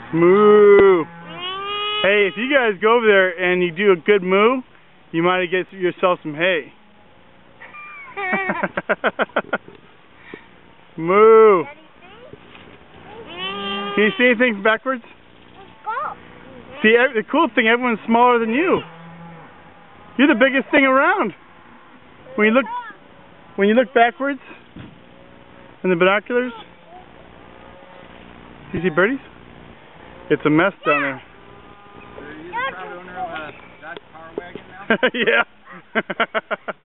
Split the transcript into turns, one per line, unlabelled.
Moo. Hey, if you guys go over there and you do a good moo, you might get yourself some hay. Moo. Can you see anything backwards? See, the cool thing, everyone's smaller than you. You're the biggest thing around. When you look backwards in the binoculars, do you see birdies? It's a mess down there.
Are you the proud owner of a Dodge Power Wagon now?
Yeah.